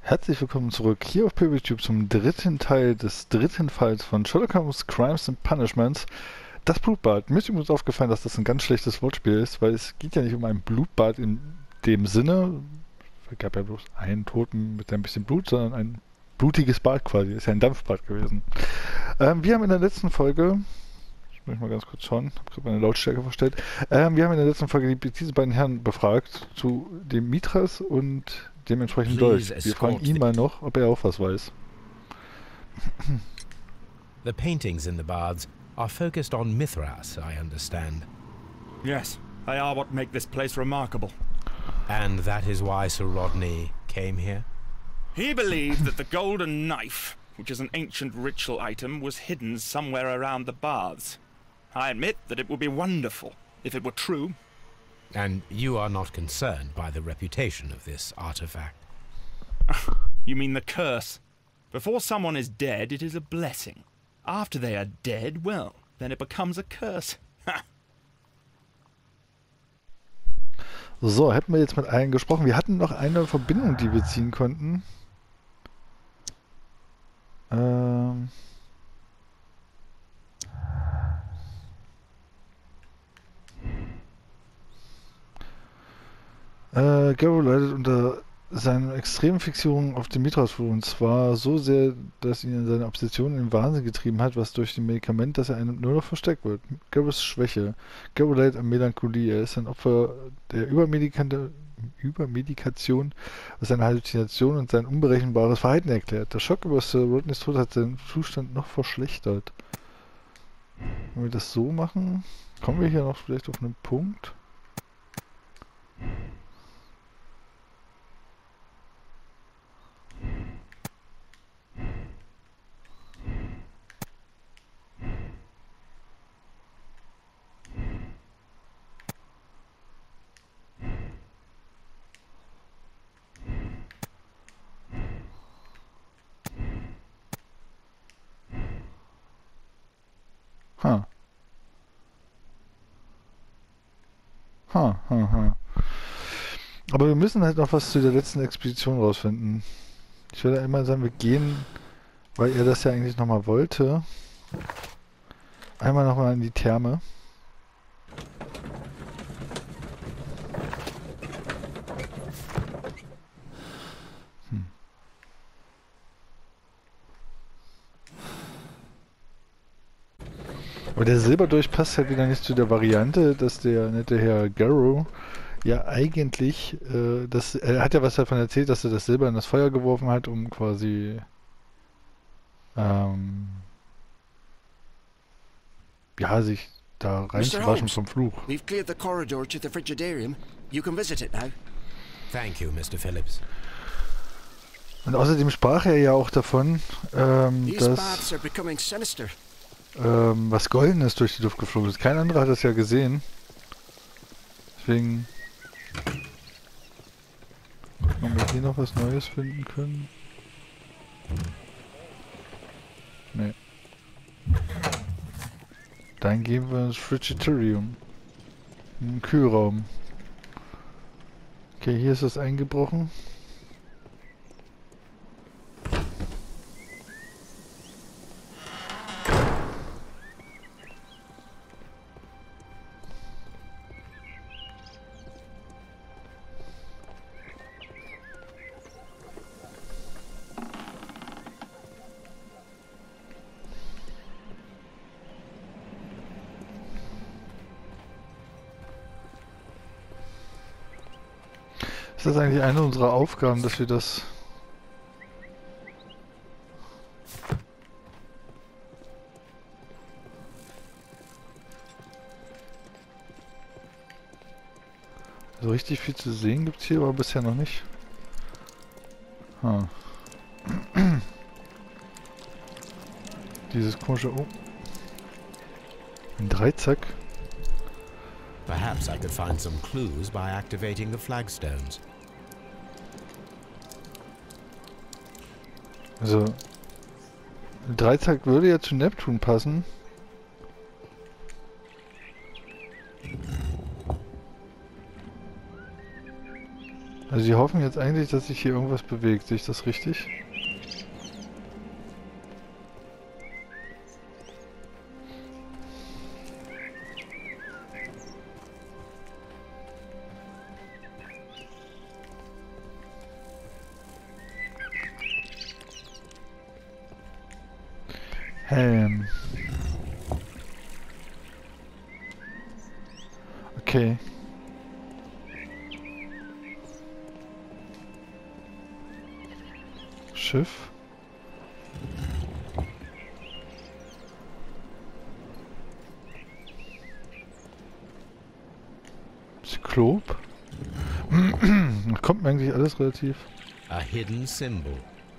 Herzlich willkommen zurück hier auf PeopleTube zum dritten Teil des dritten Falls von Sherlock Holmes Crimes and Punishments. Das Blutbad. Mir ist übrigens aufgefallen, dass das ein ganz schlechtes Wortspiel ist, weil es geht ja nicht um ein Blutbad in dem Sinne. Es gab ja bloß einen Toten mit ein bisschen Blut, sondern ein blutiges Bad quasi. Ist ja ein Dampfbad gewesen. Wir haben in der letzten Folge, ich muss mal ganz kurz schauen, habe gerade meine Lautstärke verstellt. Wir haben in der letzten Folge diese beiden Herren befragt zu dem Mithras und dementsprechend Dolch. Wir fragen ihn mal noch, ob er auch was weiß. The paintings in the baths are focused on Mithras, I understand. Yes, they are what make this place remarkable. And that is why Sir Rodney came here? He believed that the golden knife, which is an ancient ritual item, was hidden somewhere around the baths. I admit that it would be wonderful if it were true. And you are not concerned by the reputation of this artifact? You mean the curse? Before someone is dead, it is a blessing. After they are dead, well, then it becomes a curse. So, hätten wir jetzt mit allen gesprochen. Wir hatten noch eine Verbindung, die wir ziehen konnten. Garrow leidet unter seiner extremen Fixierung auf den Mithras, und zwar so sehr, dass ihn seine Obsession in den Wahnsinn getrieben hat, was durch das Medikament, das er einnimmt, nur noch verstärkt wird. Garrows Schwäche. Garrow leidet an Melancholie. Er ist ein Opfer der Übermedikation, was seine Halluzination und sein unberechenbares Verhalten erklärt. Der Schock über Sir Rodneys Tod hat seinen Zustand noch verschlechtert. Wenn wir das so machen, kommen wir hier noch vielleicht auf einen Punkt. Ha. Ha, ha, ha. Aber wir müssen halt noch was zu der letzten Expedition rausfinden. Ich würde einmal sagen, wir gehen, weil er das ja eigentlich nochmal wollte, einmal nochmal in die Therme. Aber der Silberdolch passt halt wieder nicht zu der Variante, dass der nette Herr Garrow ja eigentlich, er hat ja was davon erzählt, dass er das Silber in das Feuer geworfen hat, um quasi, ja, sich da reinzuwaschen vom Fluch. We've cleared the corridor to the Frigidarium. You can visit it now. Thank you, Mr. Phillips. Und außerdem sprach er ja auch davon, These dass baths are becoming sinister. was Goldenes durch die Luft geflogen ist. Kein anderer hat das ja gesehen. Deswegen gucken, ob wir hier noch was Neues finden können. Nee. Dann gehen wir ins Frigidarium. Im Kühlraum. Okay, hier ist es eingebrochen. Ist das eigentlich eine unserer Aufgaben, dass wir das... Also richtig viel zu sehen gibt es hier aber bisher noch nicht. Dieses komische... Oh. Ein Dreizack. Perhaps I could find some clues by activating the flagstones. Also... Ein Dreizack würde ja zu Neptun passen. Also sie hoffen jetzt eigentlich, dass sich hier irgendwas bewegt. Sehe ich das richtig? Helm. Okay. Schiff. Zyklop. Kommt mir eigentlich alles relativ. A hidden symbol.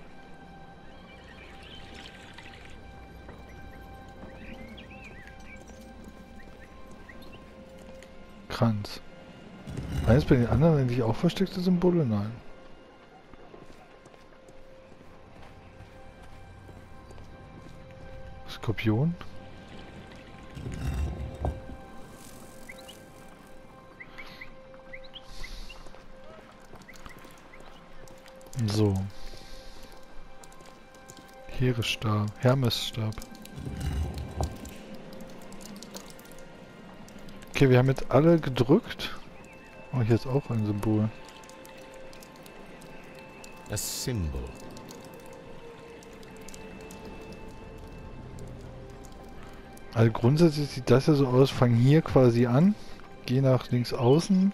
Kranz. Eines bei den anderen eigentlich auch versteckte Symbole? Nein. Skorpion. So. Heresstab. Hermesstab. Okay, wir haben jetzt alle gedrückt. Oh, hier ist auch ein Symbol. A symbol. Also grundsätzlich sieht das ja so aus, fang hier quasi an, geh nach links außen.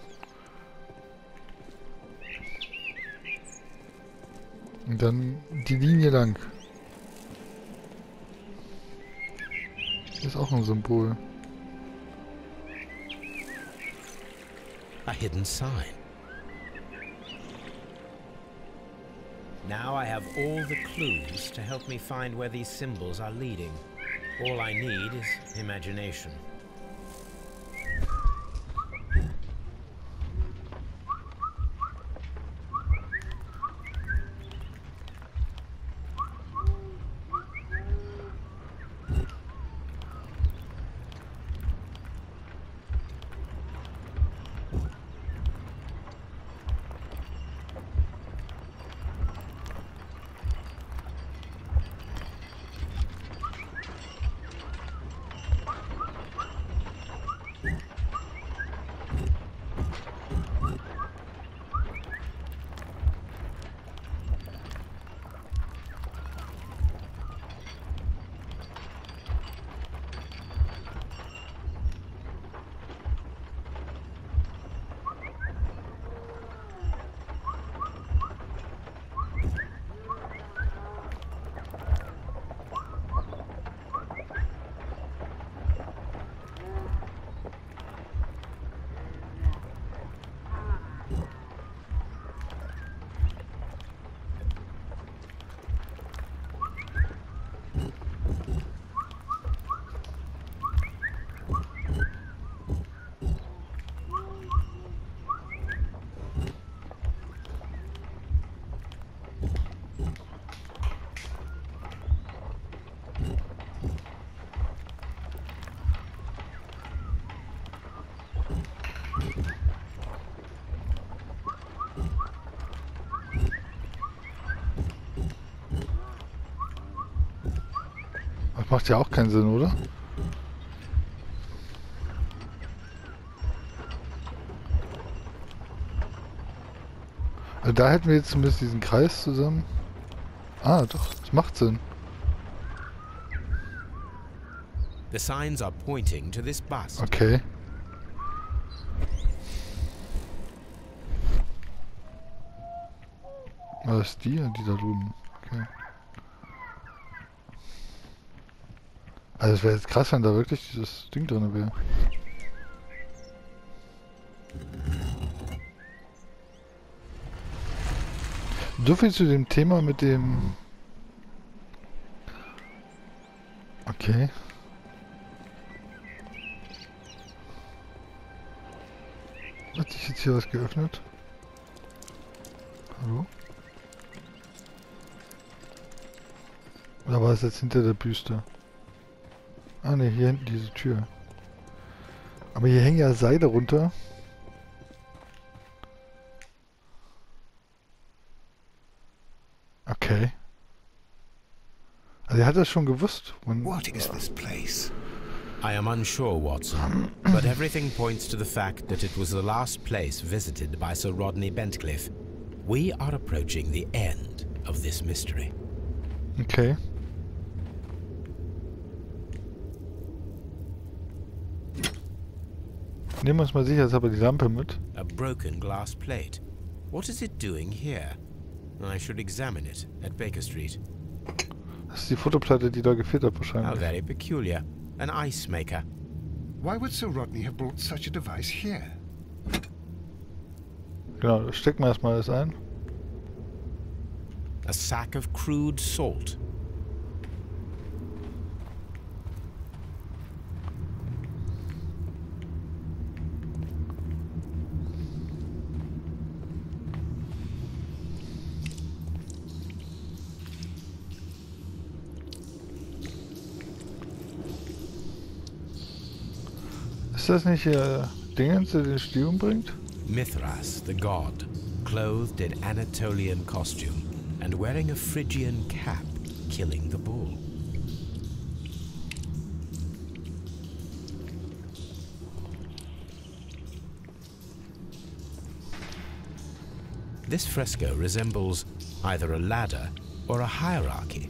Und dann die Linie lang. Hier ist auch ein Symbol. A hidden sign. Now I have all the clues to help me find where these symbols are leading. All I need is imagination. Das macht ja auch keinen Sinn, oder? Also da hätten wir jetzt zumindest diesen Kreis zusammen. Ah, doch, das macht Sinn. The signs are pointing to this bust. Okay. Was ist die da drüben? Okay. Also es wäre jetzt krass, wenn da wirklich dieses Ding drin wäre. So viel zu dem Thema mit dem... Okay. Hat sich jetzt hier was geöffnet? Hallo? Oder war es jetzt hinter der Büste? Ah ne, hier hinten diese Tür. Aber hier hängen ja Seile runter. Okay. Also er hat das schon gewusst. Und, What is this place? I am unsure, Watson, but everything points to the fact that it was the last place visited by Sir Rodney Bentcliffe. We are approaching the end of this mystery. Okay. Nehmen wir uns mal sicherheitshalber die Lampe mit. A broken glass plate. What is it doing here? I should examine it at Baker Street. Das ist die Fotoplatte, die da gefehlt hat How wahrscheinlich. very peculiar. An ice maker. Why would Sir Rodney have brought such a device here? Genau, da stecken wir erstmal alles ein. A sack of crude salt. Ist das nicht Dingens, der den Stiel umbringt? Mithras, the god, clothed in Anatolian costume and wearing a Phrygian cap, killing the bull. This fresco resembles either a ladder or a hierarchy.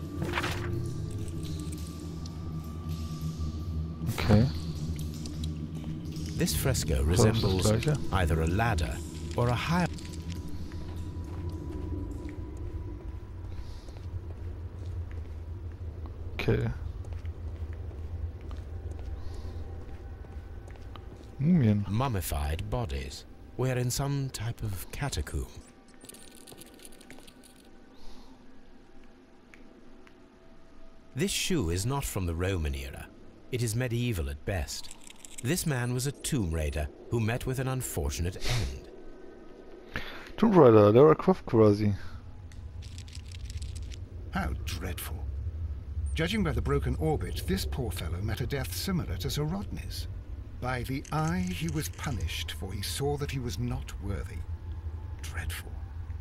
Okay. This fresco das resembles Gleiche. either a ladder or a hierarchy. Okay. Mumien. Mummified bodies. We're in some type of catacomb. This shoe is not from the Roman era. It is medieval at best. This man was a tomb raider who met with an unfortunate end. Tomb Raider, Lara Croft quasi. How dreadful. Judging by the broken orbit, this poor fellow met a death similar to Sir Rodney's. By the eye he was punished, for he saw that he was not worthy. Dreadful.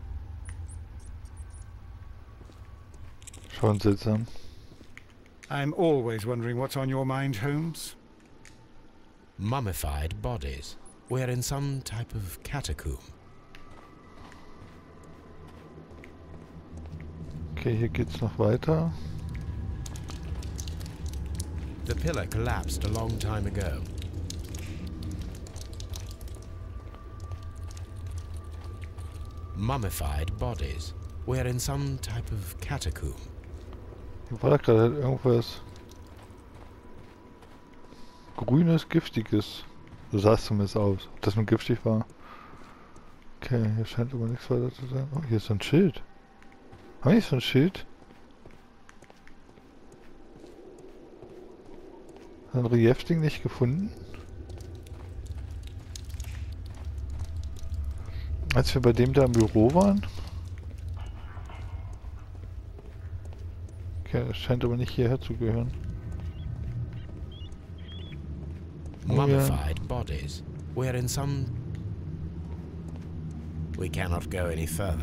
Schon seltsam. I'm always wondering what's on your mind, Holmes. Mummified bodies. We're in some type of catacomb. Okay, hier geht's noch weiter. The pillar collapsed a long time ago. Mummified bodies. We're in some type of catacomb. Hier war da gerade irgendwas Grünes, Giftiges. So sah es zumindest aus. Ob das nun giftig war. Okay, hier scheint aber nichts weiter zu sein. Oh, hier ist so ein Schild. Haben wir nicht so ein Schild? Ein Reliefding nicht gefunden? Als wir bei dem da im Büro waren? Okay, das scheint aber nicht hierher zu gehören. Oh, ja. Mummified bodies. We're in some... We cannot go any further.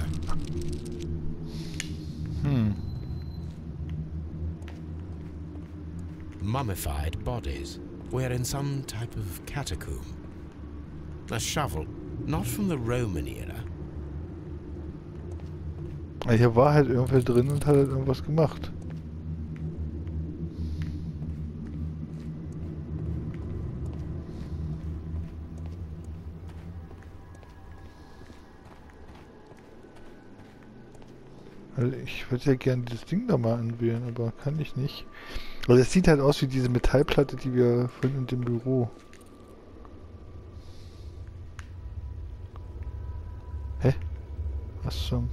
Mummified bodies. We're in some type of catacomb. A shovel, not from the Roman era. Hier war halt irgendwer drin und hat halt irgendwas gemacht. Weil ich würde ja gerne dieses Ding da mal anwählen, aber kann ich nicht. Also es sieht halt aus wie diese Metallplatte, die wir vorhin in dem Büro. Hä? Was zum...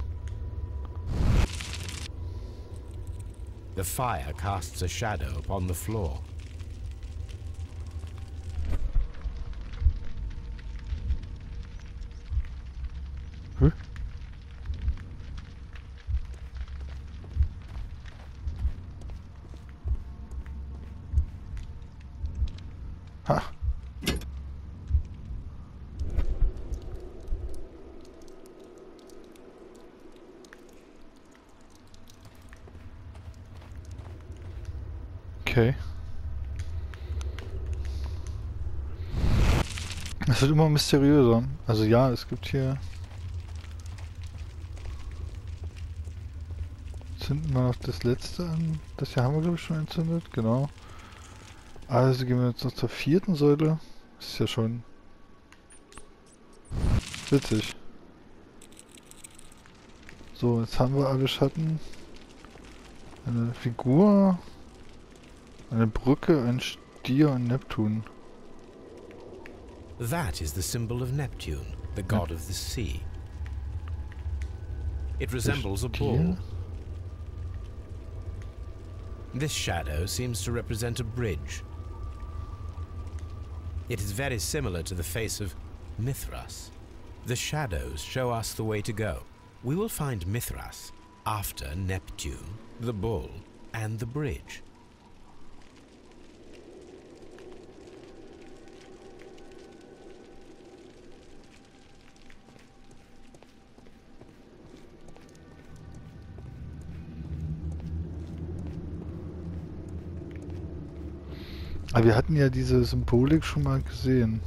The fire casts a shadow upon the floor. Hä? Ha. Okay. Es wird immer mysteriöser. Also ja, es gibt hier... Zünden wir noch das letzte an. Das hier haben wir, glaube ich, schon entzündet. Genau. Also gehen wir jetzt noch zur 4. Säule. Das ist ja schon... witzig. So, jetzt haben wir alle Schatten. Eine Figur. Eine Brücke, ein Stier und Neptun. That is the symbol of Neptune, the god of the sea. It resembles a bull. This shadow seems to represent a bridge. It is very similar to the face of Mithras. The shadows show us the way to go. We will find Mithras after Neptune, the bull, and the bridge. Aber wir hatten ja diese Symbolik schon mal gesehen.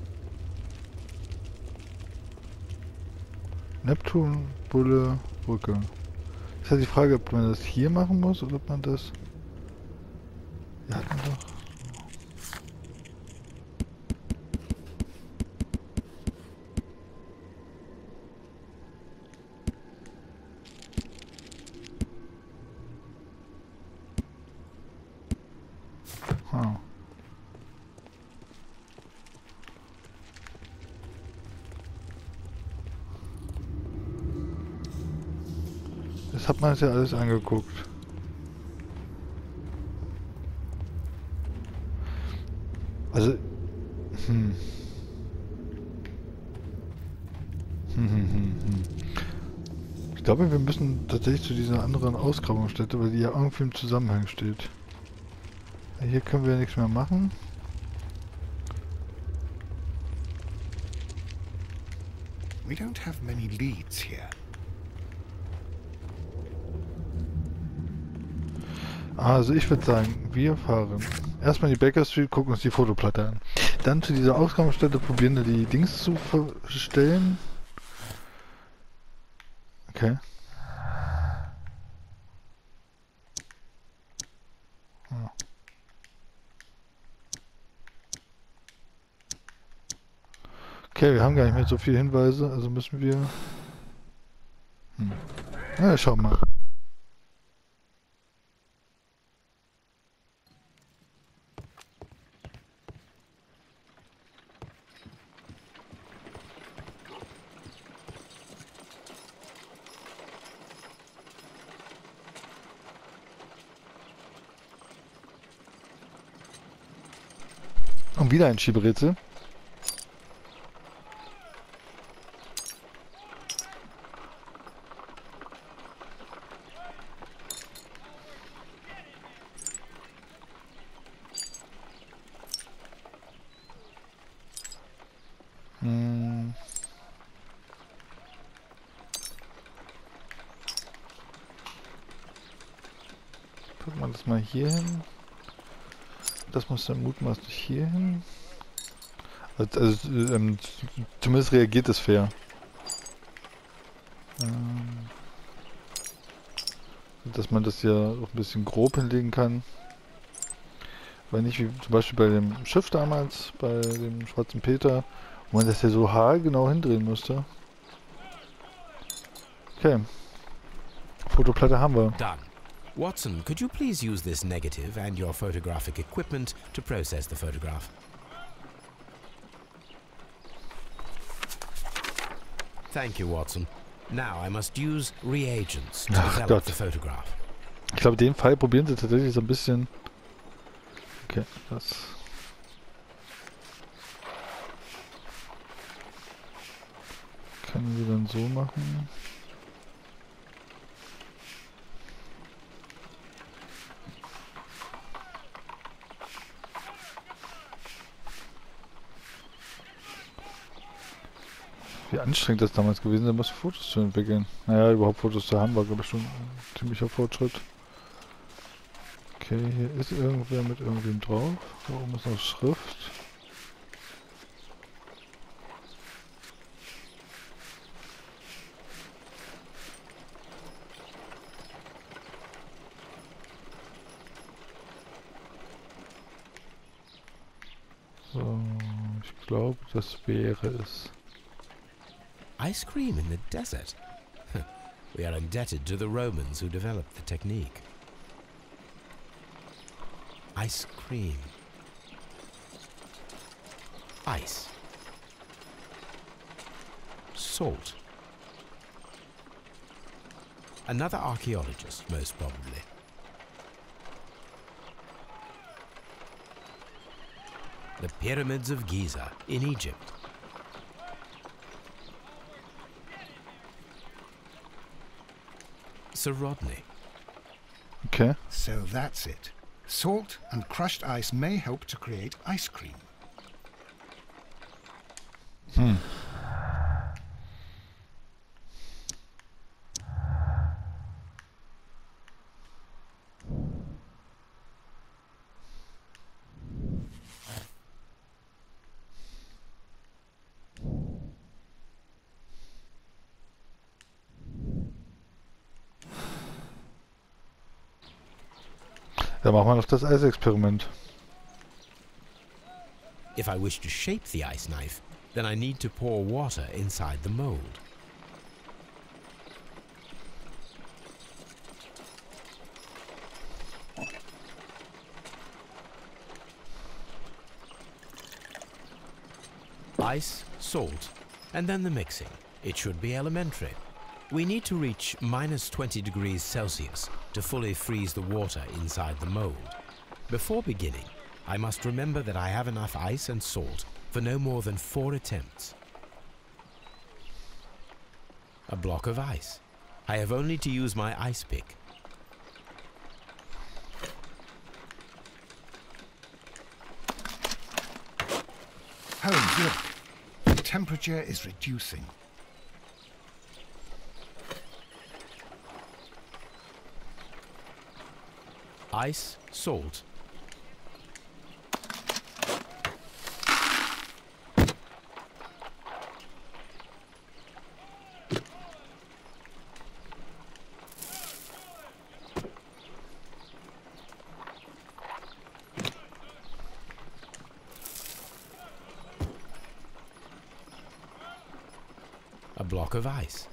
Neptun, Bulle, Brücke. Ist halt die Frage, ob man das hier machen muss oder ob man das... Wir hatten doch... Ah. Das hat man sich ja alles angeguckt. Also... Ich glaube, wir müssen tatsächlich zu dieser anderen Ausgrabungsstätte, weil die ja irgendwie im Zusammenhang steht. Hier können wir nichts mehr machen. We don't have many leads here. Also ich würde sagen, wir fahren erstmal in die Baker Street, gucken uns die Fotoplatte an. Dann zu dieser Ausgrabungsstätte probieren wir die Dings zu verstellen. Okay. Ah. Okay, wir haben gar nicht mehr so viele Hinweise, also müssen wir... Na, schauen wir mal. Und wieder ein Schieberätsel. Gucken wir das mal hier hin. Das muss dann mutmaßlich hier hin. Also zumindest reagiert es fair. Dass man das ja auch ein bisschen grob hinlegen kann. Weil nicht wie zum Beispiel bei dem Schiff damals, bei dem Schwarzen Peter, wo man das ja so haargenau hindrehen musste. Okay. Fotoplatte haben wir. Done. Watson, could you please use this negative and your photographic equipment to process the photograph? Thank you, Watson. Now I must use reagents to Ach develop Gott. the photograph. Ich glaube, den Fall probieren sie tatsächlich so ein bisschen. Okay, das. Können wir dann so machen. Wie anstrengend das damals gewesen sein muss, Fotos zu entwickeln. Naja, überhaupt Fotos zu haben, war glaube ich schon ein ziemlicher Fortschritt. Okay. Okay, hier ist irgendwer mit irgendwem drauf. Da oben ist noch Schrift. So, ich glaube, das wäre es. Ice cream in the desert. We are indebted to the Romans who developed the technique. Ice cream. Ice. Salt. Another archaeologist, most probably. The Pyramids of Giza in Egypt. Sir Rodney. Okay. So that's it. Salt and crushed ice may help to create ice cream. Dann machen wir noch das Eisexperiment. If I wish to shape the ice knife, then I need to pour water inside the mold. Ice, salt, and then the mixing. It should be elementary. We need to reach minus 20 degrees Celsius to fully freeze the water inside the mold. Before beginning, I must remember that I have enough ice and salt for no more than 4 attempts. A block of ice. I have only to use my ice pick. Holmes, look. The temperature is reducing. Ice, salt. A block of ice.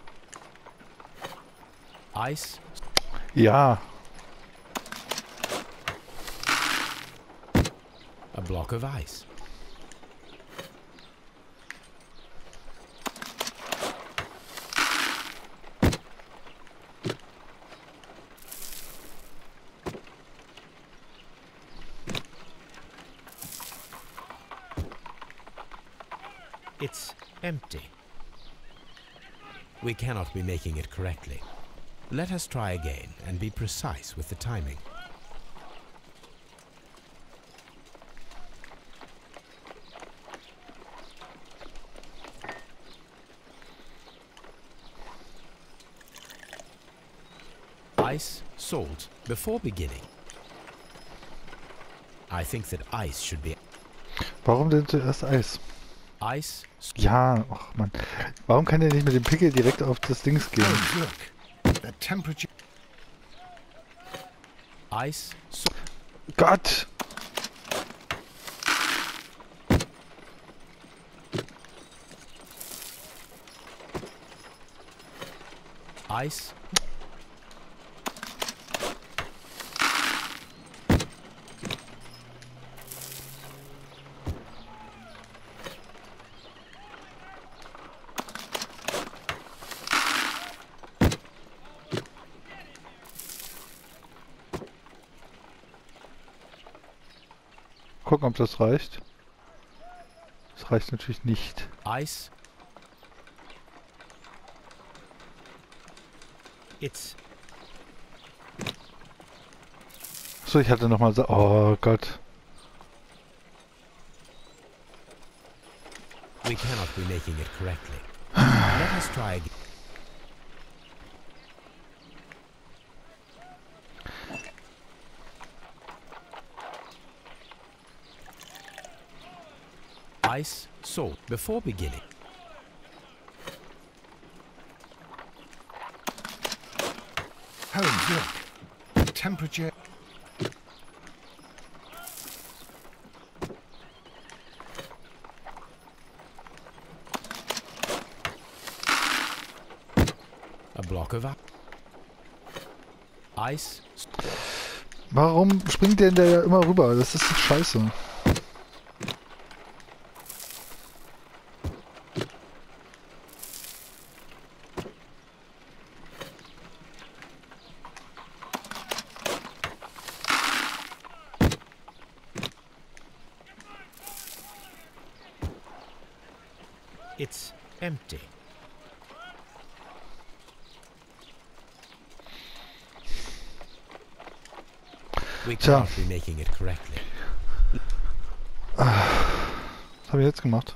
Ice, Ja. a block of ice. It's empty. We cannot be making it correctly. Let us try again and be precise with the timing. Ice, salt, before beginning. I think that ice should be Warum denn zuerst Eis? ice, Ja, ach Mann. Warum kann der nicht mit dem Pickel direkt auf das Dings gehen? Holmes, look. The temperature... ice, salt. Gott! Ice, Gucken, ob das reicht. Das reicht natürlich nicht. ice. It's So, ich hatte nochmal so. Oh Gott. we cannot be making it correctly. Let us try again. Ice, salt. Before beginning. Holmes, look. The temperature... A block of ice. Warum springt der ja immer rüber? Das ist doch scheiße. It's empty. We Tja. can't be making it correctly. Was habe ich jetzt gemacht?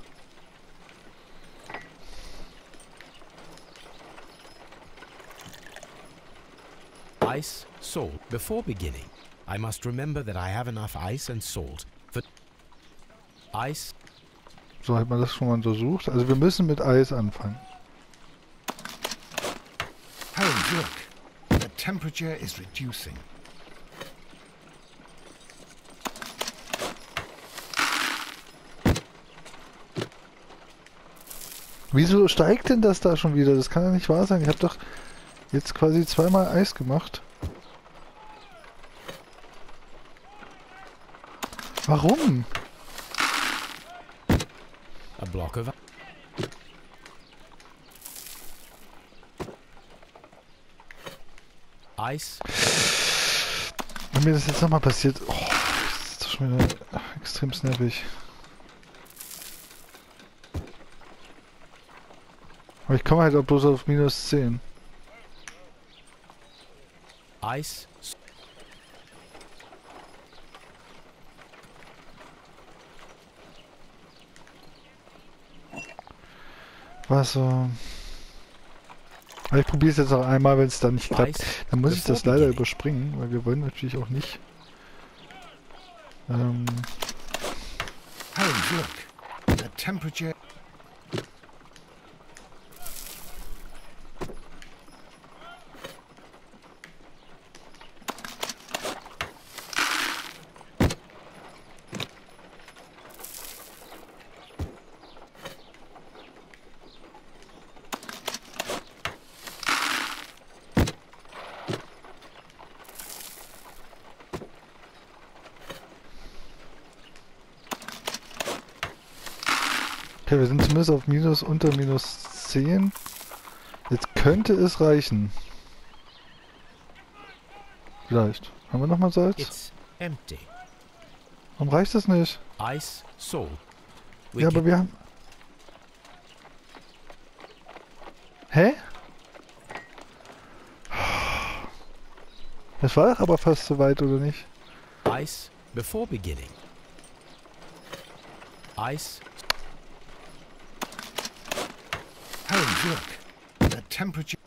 Ice, salt. Before beginning, I must remember that I have enough ice and salt for ice. So hat man das schon mal untersucht. Also wir müssen mit Eis anfangen. Holmes, look. The temperature is reducing. Wieso steigt denn das da schon wieder? Das kann ja nicht wahr sein. Ich habe doch jetzt quasi zweimal Eis gemacht. Warum? A block of ice. Wenn mir das jetzt nochmal passiert... Oh, das ist doch schon wieder extrem nervig. Aber ich komme halt auch bloß auf minus 10. Ice. Wasser. Aber ich probiere es jetzt noch einmal, wenn es dann nicht klappt. Dann muss ich das leider überspringen, weil wir wollen natürlich auch nicht... Holmes, look. The temperature... Okay, wir sind zumindest auf minus unter minus 10. Jetzt könnte es reichen. Vielleicht. Haben wir nochmal Salz? It's empty. Warum reicht das nicht? Ice, salt. We Ja, can- aber wir haben... Hä? Das war doch aber fast so weit, oder nicht? Ice before beginning. Ice. Holmes, look. The temperature...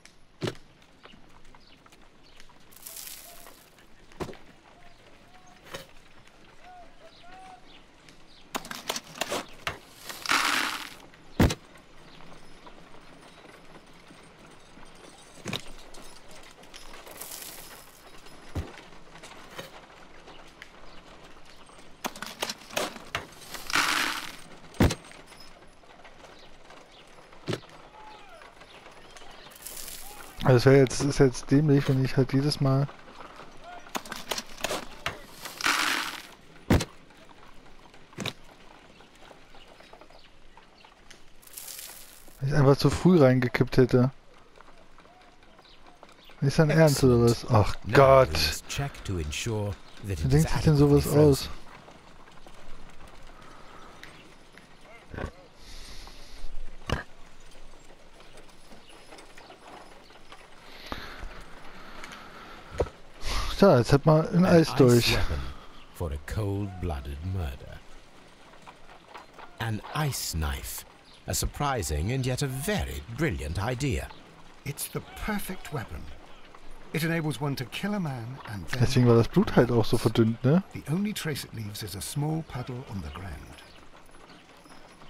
Also es ist jetzt dämlich, wenn ich halt jedes Mal... Wenn ich einfach zu früh reingekippt hätte. Ist dein Ernst oder was? Ach Now we Gott! must check to ensure that Wie it is denkt sich denn adequately sowas frozen. aus? Tja, jetzt hat man ein An Eis durch. weapon for a cold-blooded murder. An ice knife. A surprising and yet a very brilliant idea. It's the perfect weapon. It enables one to kill a man and then... Deswegen war das Blut halt auch so verdünnt, ne? The only trace it leaves is a small puddle on the ground.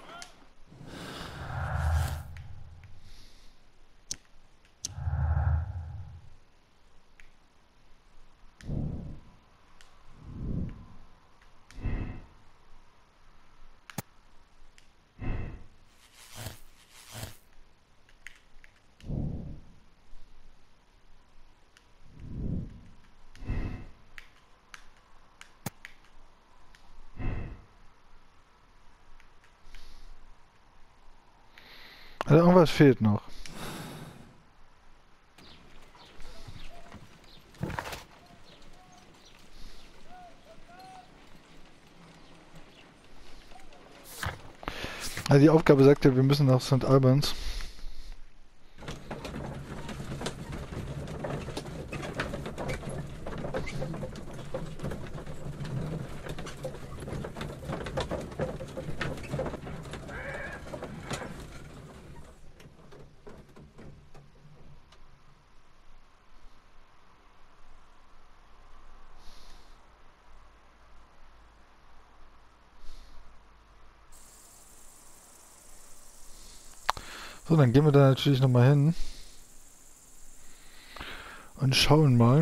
Also irgendwas fehlt noch. Also die Aufgabe sagt ja, wir müssen nach St. Albans. So, dann gehen wir da natürlich nochmal hin und schauen mal.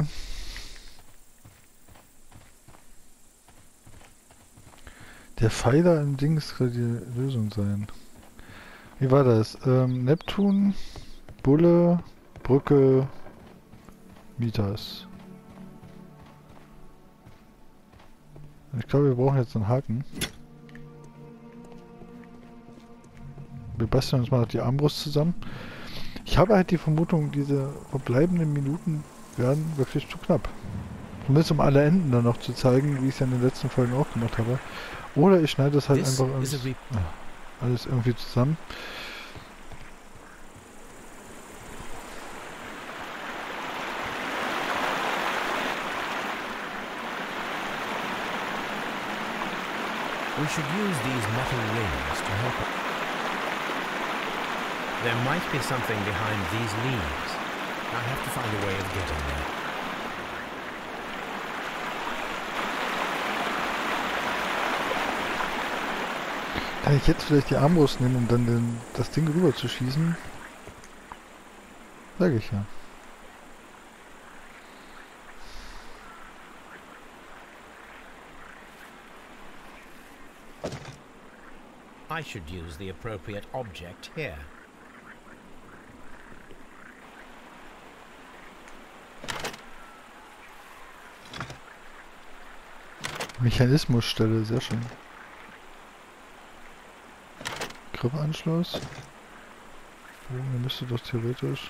Der Pfeiler im Dings soll die Lösung sein. Wie war das? Neptun, Bulle, Brücke, Mitas. Ich glaube, wir brauchen jetzt einen Haken. Wir basteln uns mal noch die Armbrust zusammen. Ich habe halt die Vermutung, diese verbleibenden Minuten werden wirklich zu knapp. Zumindest um alle Enden dann noch zu zeigen, wie ich es ja in den letzten Folgen auch gemacht habe. Oder ich schneide das halt einfach alles irgendwie zusammen. We should use these metal rings to help us. There might be something behind these leaves. I have to find a way of getting there. Kann ich jetzt vielleicht die Armbrust nehmen, um dann das Ding rüber zu schießen? Sag ich ja. I should use the appropriate object here. Mechanismusstelle, sehr schön. Grippanschluss. Oh, der müsste doch theoretisch.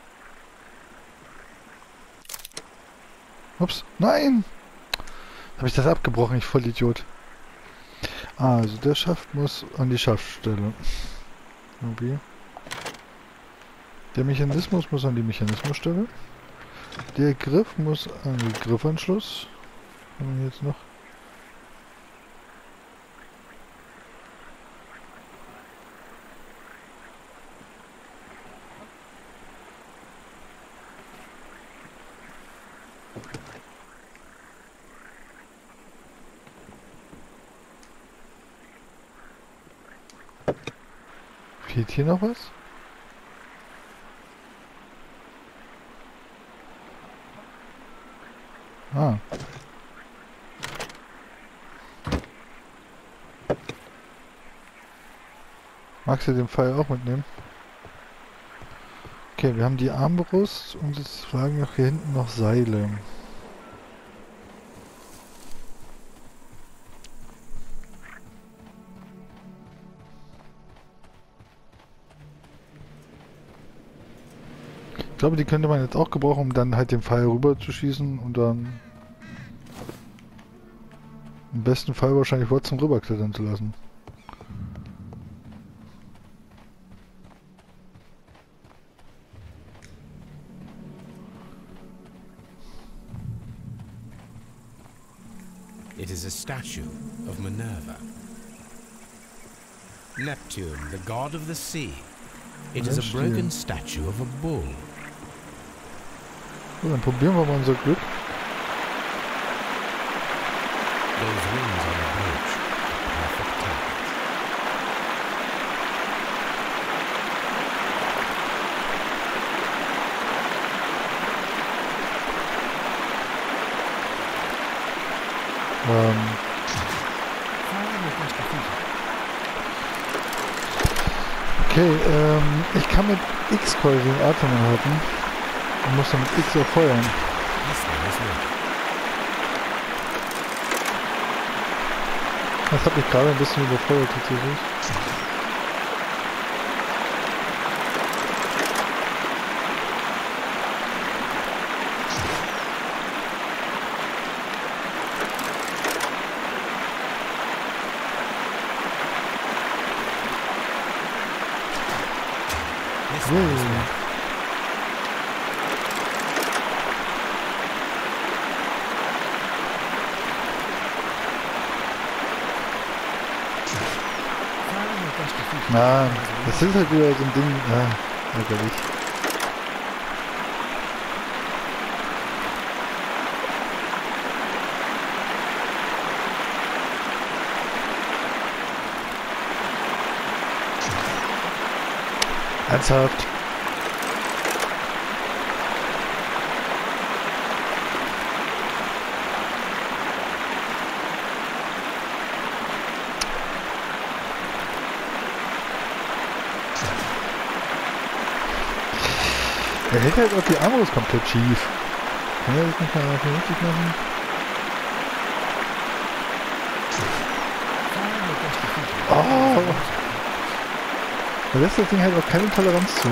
Ups, nein! Habe ich das abgebrochen, ich Vollidiot. Also der Schaft muss an die Schaftstelle. Okay. Der Mechanismus muss an die Mechanismusstelle. Der Griff muss an den Griffanschluss. Haben wir jetzt noch? Fehlt hier noch was? Ah. Magst du den Pfeil auch mitnehmen? Okay, wir haben die Armbrust und jetzt lagen noch hier hinten noch Seile. Ich glaube, die könnte man jetzt auch gebrauchen, um dann halt den Pfeil rüber zu schießen und dann im besten Fall wahrscheinlich Watson rüberklettern zu lassen. It is a statue of Minerva. Neptune, the god of the sea. It is a broken statue of a bull. So, dann probieren wir mal unser Glück. Those rings on the bridge are perfect targets. Okay, ich kann mit X quasi den Atem anhalten und muss dann mit X auch feuern. Das hat mich gerade ein bisschen überfordert tatsächlich. Na, das ist halt wieder so ein Ding, ärgerlich. Ernsthaft? Er hält halt auch die Armbrust komplett schief. Kann er das nicht mal vernünftig machen? Oh! Da lässt das Ding halt auch keine Toleranz zu.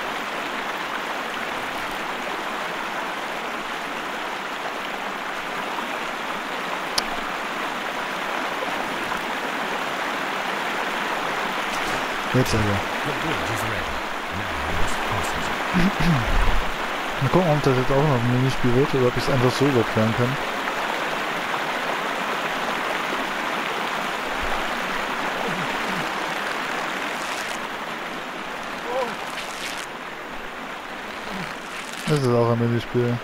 Jetzt aber. Mal gucken, ob das jetzt auch noch ein Minispiel wird oder ob ich es einfach so überqueren kann. Das ist auch ein Minispiel.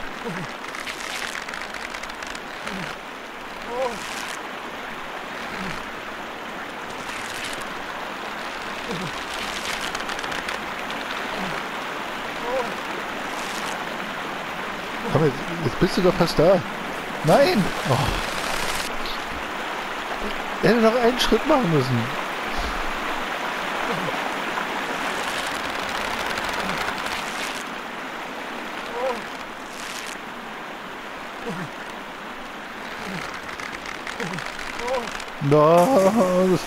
Komm, jetzt bist du doch fast da. Nein! Oh. Er hätte noch einen Schritt machen müssen. No, das...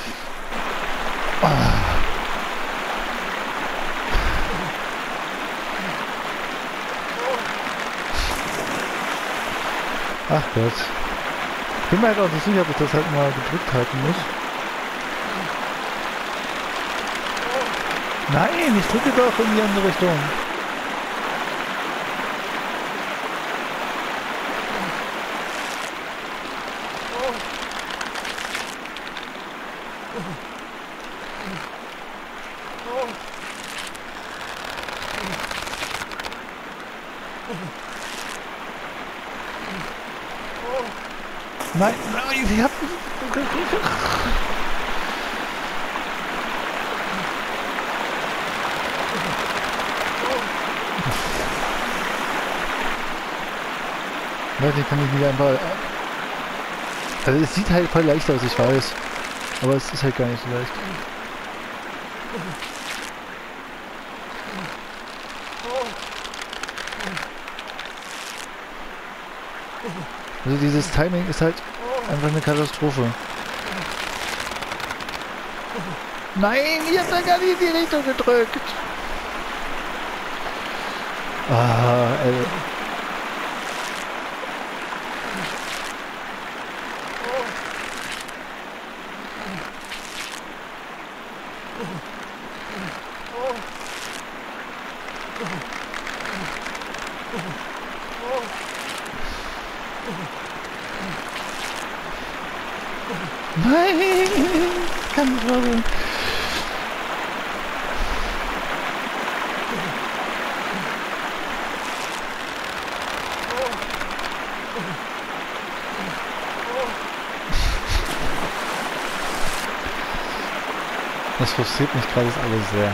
Ach Gott. Ich bin mir halt auch nicht sicher, ob ich das halt mal gedrückt halten muss. Nein, ich drücke doch in die andere Richtung. Nein, nein, ich hab... Leute, kann ich nicht einfach... Also es sieht halt voll leicht aus, ich weiß. Aber es ist halt gar nicht so leicht. Also dieses Timing ist halt einfach eine Katastrophe. Nein, ich hab da gar nicht in die Richtung gedrückt. Ah, ey. Nein, kann nicht wahr sein. Das frustriert mich gerade alles sehr.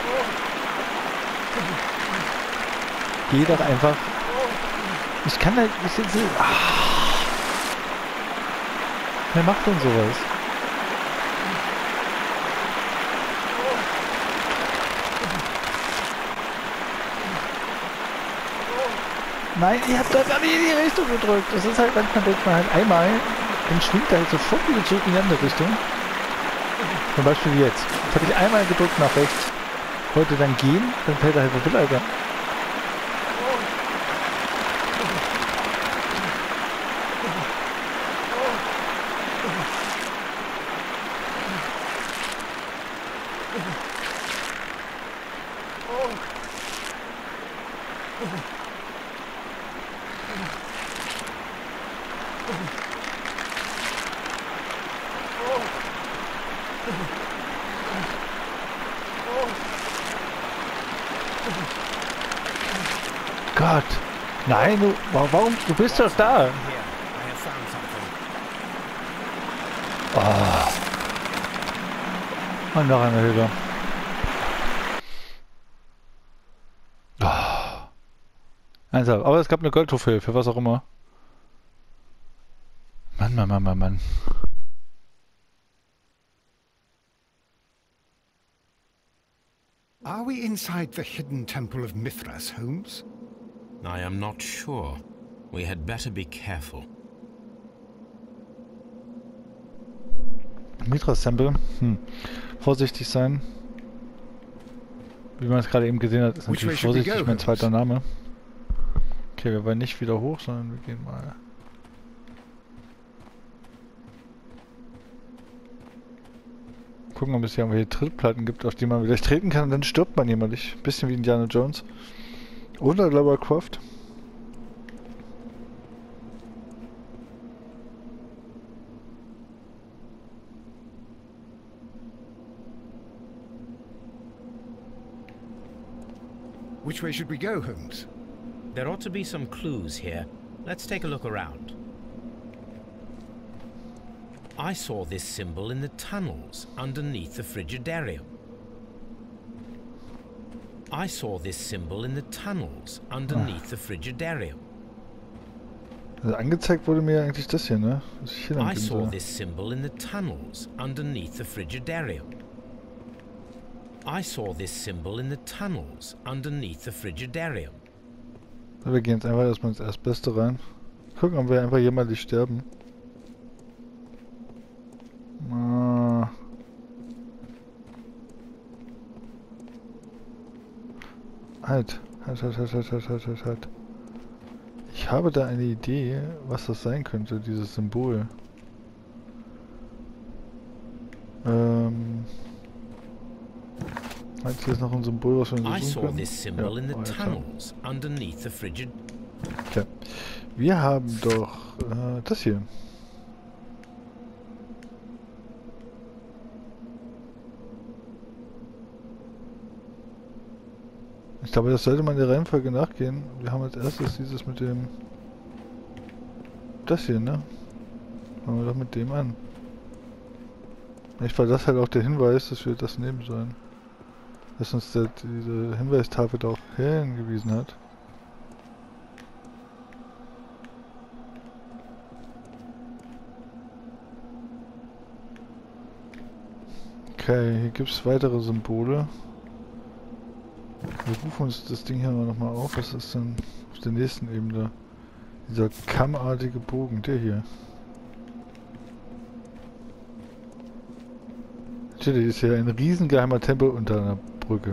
Geh doch einfach. Ich kann halt nicht jetzt. Wer macht denn sowas? Nein, ich hab da gar nicht in die Richtung gedrückt. Das ist halt, manchmal denkt man halt einmal, dann schwingt er halt sofort wieder zurück in die andere Richtung. Zum Beispiel wie jetzt. Jetzt habe ich einmal gedrückt nach rechts. Wollte dann gehen, dann fällt er halt so Alter. Gott! Nein, du, warum? Du bist doch da! Here, I have found something. Und noch eine Höhle. Oh. Einsam. Aber es gab eine Goldtrophäe, für was auch immer. Mann, Mann, Mann, Mann, Mann. Are we inside the hidden temple of Mithras, Holmes? I am not sure. We had better be careful. Mithras Tempel. Vorsichtig sein. Wie man es gerade eben gesehen hat, ist natürlich vorsichtig mein zweiter Name. Okay, wir wollen nicht wieder hoch, sondern wir gehen mal... Gucken, ob es hier irgendwelche Trittplatten gibt, auf die man vielleicht treten kann und dann stirbt man jämmerlich. Bisschen wie Indiana Jones. Oder Lara Croft. Which way should we go, Holmes? There ought to be some clues here. Let's take a look around. I saw this symbol in the tunnels underneath the Frigidarium. I saw this symbol in the tunnels underneath the Frigidarium. Also angezeigt wurde mir eigentlich das hier, ne? Was ich hier lang I gehen saw soll. this symbol in the tunnels underneath the Frigidarium. I saw this symbol in the tunnels underneath the Frigidarium. Wir gehen jetzt einfach erstmal ins Erstbeste rein. Gucken, ob wir einfach jämmerlich sterben. Halt. Ich habe da eine Idee, was das sein könnte, dieses Symbol. Meinst du, hier ist noch ein Symbol, was wir I suchen saw können? this symbol in the ja, klar. tunnels underneath the Frigid. Okay. Wir haben doch das hier. Ich glaube, das sollte man der Reihenfolge nachgehen. Wir haben als erstes dieses mit dem... Das hier, ne? Fangen wir doch mit dem an. Vielleicht war das halt auch der Hinweis, dass wir das nehmen sollen. Dass uns diese Hinweistafel da auch hingewiesen hat. Okay, hier gibt es weitere Symbole. Wir rufen uns das Ding hier noch mal auf. Was ist denn auf der nächsten Ebene? Dieser kammartige Bogen, der hier. Natürlich ist hier ein riesengeheimer Tempel unter einer Brücke.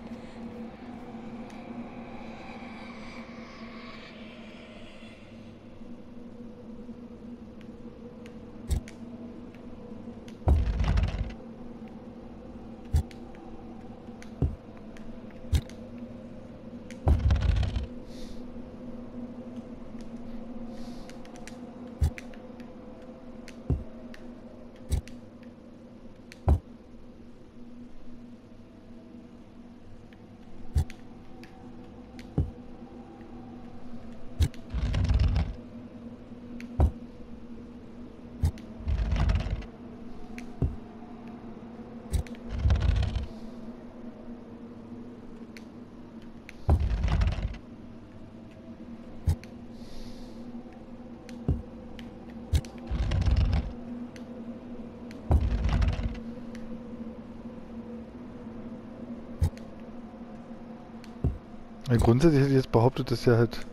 Ja, grundsätzlich hätte ich jetzt behauptet, dass er halt...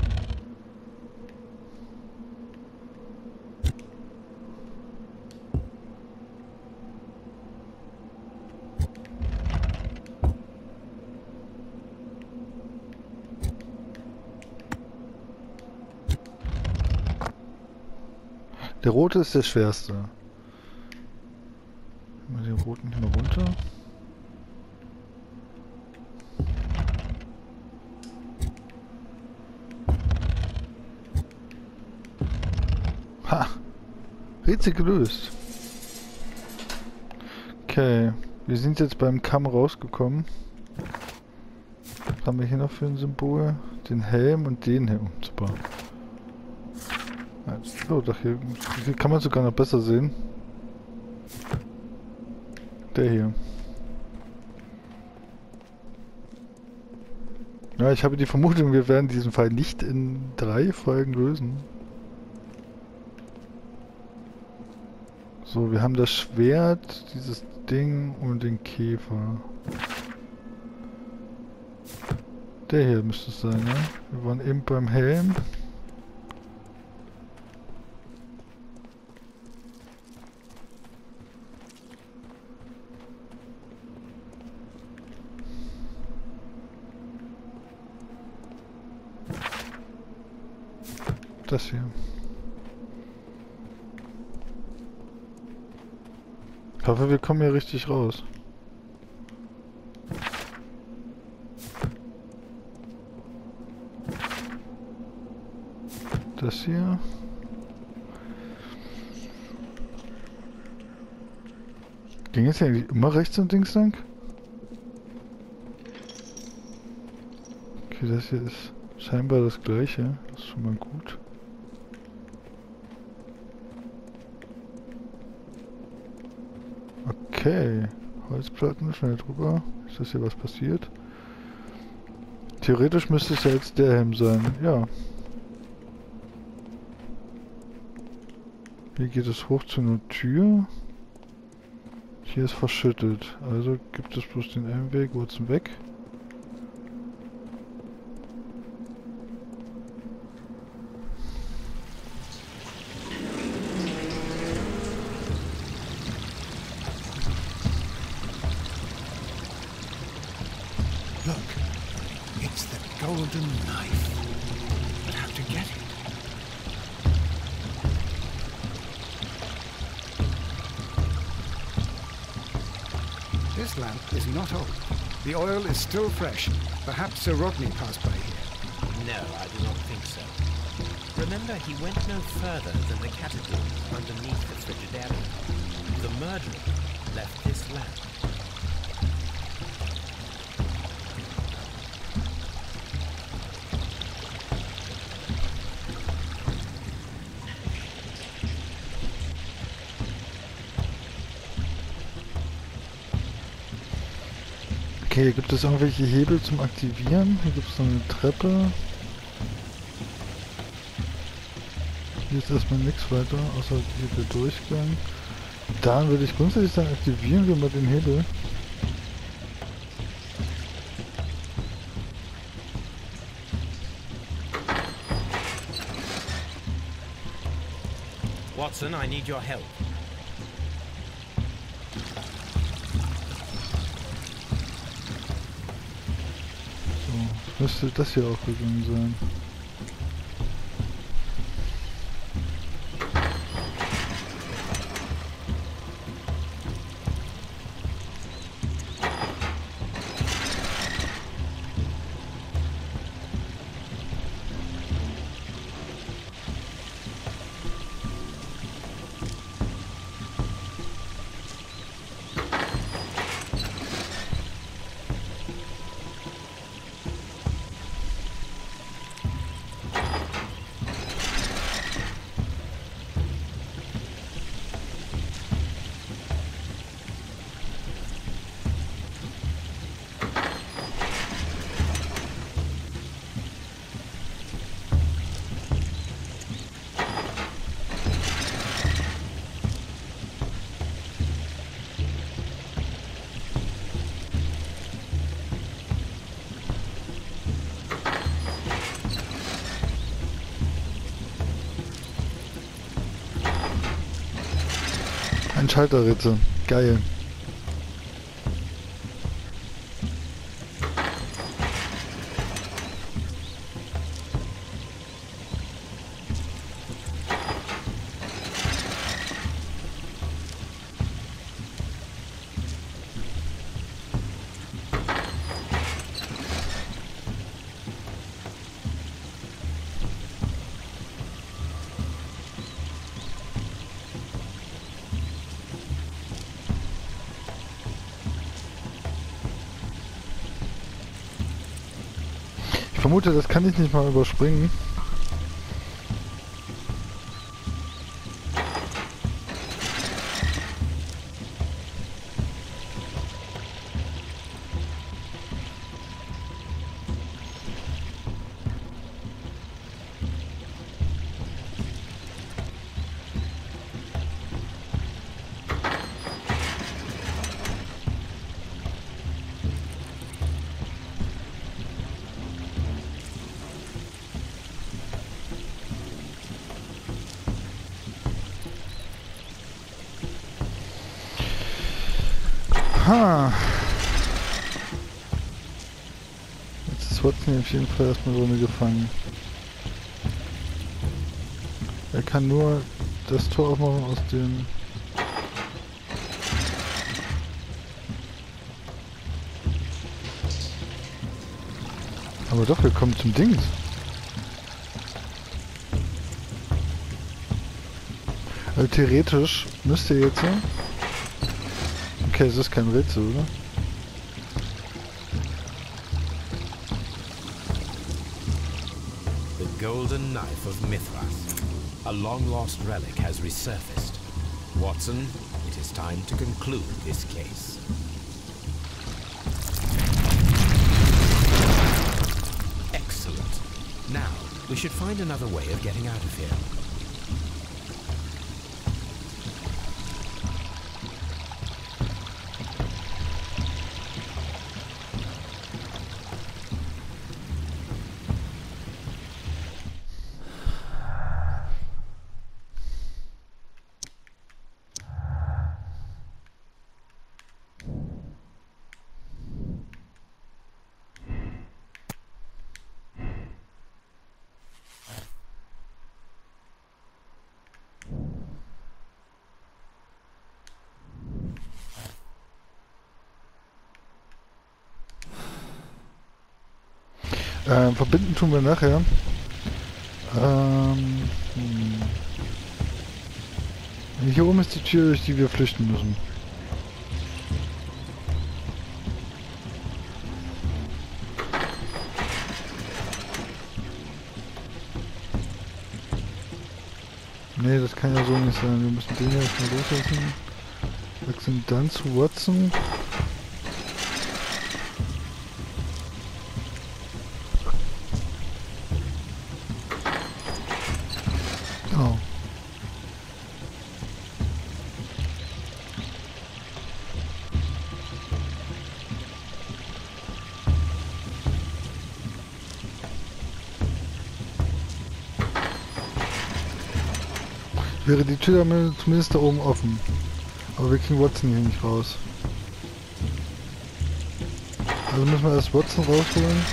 Der rote ist der schwerste. Mal den roten hier mal runter. Ha! Rätsel gelöst. Okay, wir sind jetzt beim Kamm rausgekommen. Was haben wir hier noch für ein Symbol? den Helm und den Helm. Super. So, doch hier kann man sogar noch besser sehen. Der hier. Ja, ich habe die Vermutung, wir werden diesen Fall nicht in 3 Folgen lösen. So, wir haben das Schwert, dieses Ding und den Käfer. Der hier müsste es sein, ne? Wir waren eben beim Helm. Das hier. Ich hoffe, wir kommen hier richtig raus. Das hier. Ging es eigentlich immer rechts und links lang? Okay, das hier ist scheinbar das gleiche. Das ist schon mal gut. Okay, Holzplatten, schnell drüber. Ist das hier was passiert? Theoretisch müsste es ja jetzt der Helm sein, ja. Hier geht es hoch zu einer Tür. Hier ist verschüttet, also gibt es bloß den einen Weg, wo zum Weg. Look, it's the golden knife. But how to get it? This lamp is not old. The oil is still fresh. Perhaps Sir Rodney passed by here. No, I do not think so. Remember, he went no further than the catacombs underneath the Frigidarium. The murderer left this lamp. Okay, hier gibt es irgendwelche Hebel zum Aktivieren. Hier gibt es so eine Treppe. Hier ist erstmal nichts weiter, außer hier der Durchgang. Dann würde ich grundsätzlich sagen, aktivieren wir mal den Hebel. Watson, I need your help. So, müsste das hier auch gegangen sein. Ein Schalterritze. Geil. vermute, das kann ich nicht mal überspringen. Ha! Jetzt ist Watson auf jeden Fall erstmal so eine gefangen. Er kann nur das Tor aufmachen aus dem... Aber doch, wir kommen zum Dings. Also theoretisch müsste jetzt... Okay, es ist kein Rätsel, oder? The golden knife of Mithras. A long-lost relic has resurfaced. Watson, it is time to conclude this case. Excellent. Now, we should find another way of getting out of here. Verbinden tun wir nachher. Hier oben ist die Tür, durch die wir flüchten müssen. Nee, das kann ja so nicht sein. Wir müssen den hier erstmal loslassen. Wechseln dann zu Watson. Oh. Wäre die Tür zumindest da oben offen. Aber wir kriegen Watson hier nicht raus. Also müssen wir erst Watson rausholen.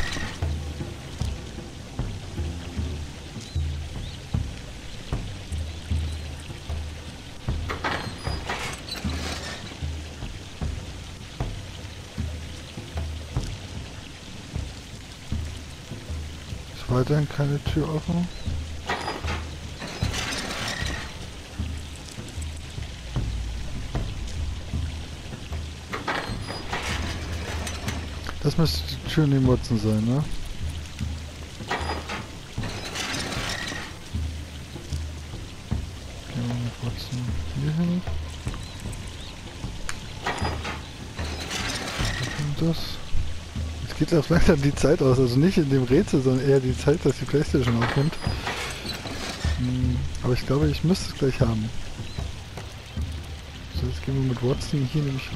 Ist weiterhin keine Tür offen. Das müsste die Tür neben Watson sein, ne? Gehen wir mit Watson hier hin. Und das. Jetzt geht auch langsam die Zeit aus, also nicht in dem Rätsel, sondern eher die Zeit, dass die PlayStation aufnimmt. Aber ich glaube, ich müsste es gleich haben. So, jetzt gehen wir mit Watson hier nämlich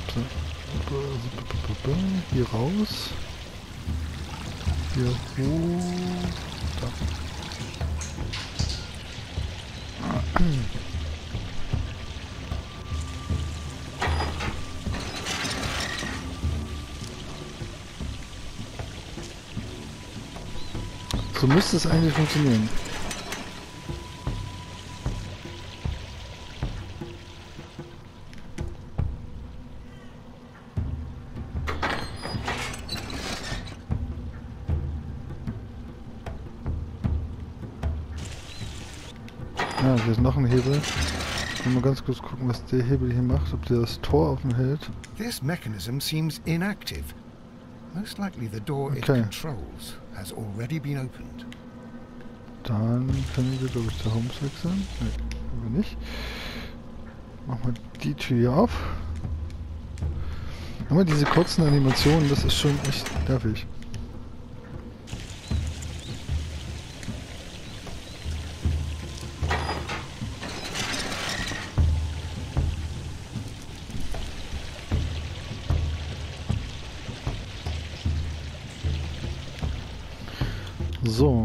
hier raus. Hier hoch. Da. So müsste es eigentlich funktionieren. Ja, hier ist noch ein Hebel. Mal ganz kurz gucken, was der Hebel hier macht, ob der das Tor offen hält. This mechanism seems inactive. Most likely the door it Okay. controls has already been opened. Dann können wir, glaube ich, zu Holmes wechseln. Ne, können wir nicht. Machen wir die Tür hier auf. Immer diese kurzen Animationen, das ist schon echt nervig. So.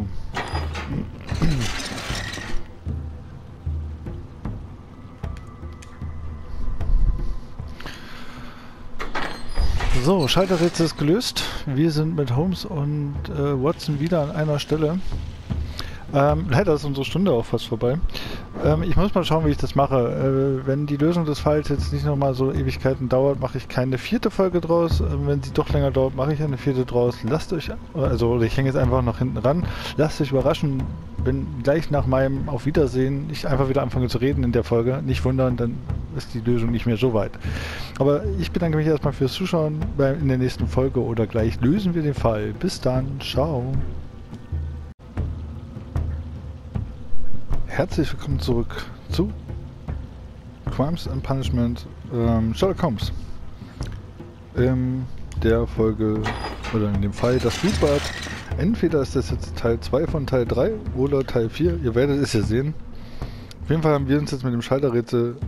So, Schalterrätsel ist gelöst. Wir sind mit Holmes und Watson wieder an einer Stelle. Leider ist unsere Stunde auch fast vorbei. Ich muss mal schauen, wie ich das mache. Wenn die Lösung des Falls jetzt nicht nochmal so Ewigkeiten dauert, mache ich keine 4. Folge draus. Wenn sie doch länger dauert, mache ich eine 4. draus. Lasst euch, also ich hänge jetzt einfach noch hinten ran. Lasst euch überraschen, wenn gleich nach meinem Auf Wiedersehen ich einfach wieder anfange zu reden in der Folge. Nicht wundern, dann ist die Lösung nicht mehr so weit. Aber ich bedanke mich erstmal fürs Zuschauen in der nächsten Folge oder gleich lösen wir den Fall. Bis dann, ciao. Herzlich willkommen zurück zu Crimes and Punishment Sherlock Holmes. In der Folge, oder in dem Fall das Blutbad. Entweder ist das jetzt Teil 2 von Teil 3 oder Teil 4. Ihr werdet es ja sehen. Auf jeden Fall haben wir uns jetzt mit dem Schalterrätsel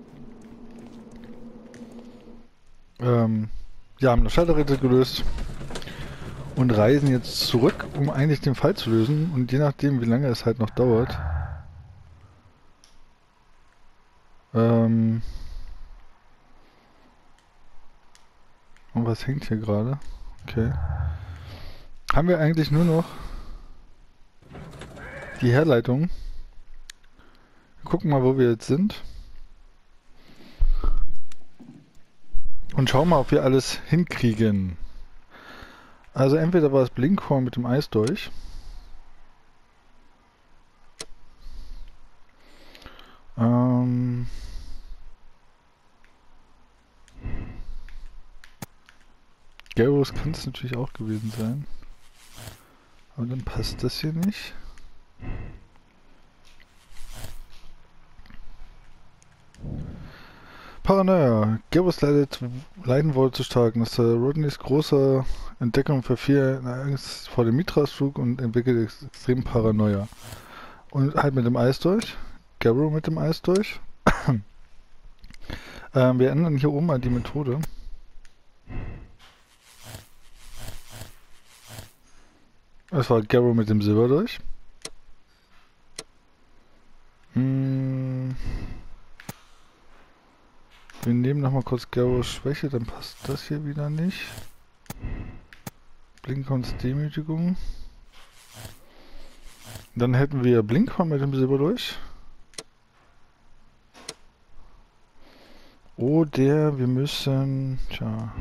haben das Schalterrätsel gelöst und reisen jetzt zurück, um eigentlich den Fall zu lösen. Und je nachdem, wie lange es halt noch dauert, und was hängt hier gerade? Okay. Haben wir eigentlich nur noch die Herleitung. Wir gucken mal, wo wir jetzt sind. Und schauen mal, ob wir alles hinkriegen. Also entweder war es Blinkhorn mit dem Eisdolch. Garros kann es natürlich auch gewesen sein. Aber dann passt das hier nicht. Paranoia. Garros leiden wohl zu stark. Nach Rodneys großer Entdeckung verfiel er in Angst vor dem Mithras-Flug und entwickelte extrem Paranoia. Und halt mit dem Eisdolch. Garrow mit dem Eisdolch. Wir ändern hier oben mal die Methode. Das war Garrow mit dem Silberdolch. Wir nehmen nochmal kurz Garrows Schwäche, dann passt das hier wieder nicht. Blinkhorns Demütigung. Dann hätten wir Blinkhorn mit dem Silberdolch. Oder wir müssen... Tja...